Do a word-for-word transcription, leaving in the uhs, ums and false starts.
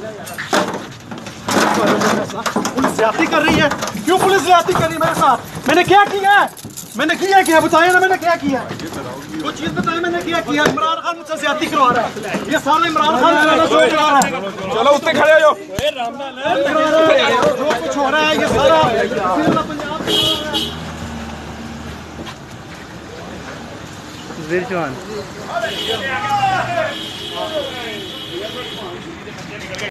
Police ज्यादती कर रही है। क्यों पुलिस ज्यादती कर रही है मेरे साथ? मैंने क्या किया है? मैंने किया क्या? बताया ना मैंने क्या किया है? वो चीज बताया मैंने क्या किया? इमरान खान मुझसे ज्यादती करवा रहा है। ये सारा इमरान खान जो करा रहा है। चलो उससे खड़े हो जाओ। जो कुछ हो रहा है ये सारा नाजिर चौहान।